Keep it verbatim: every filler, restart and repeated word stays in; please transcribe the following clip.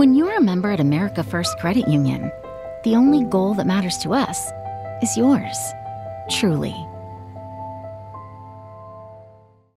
When you're a member at America First Credit Union, the only goal that matters to us is yours, truly.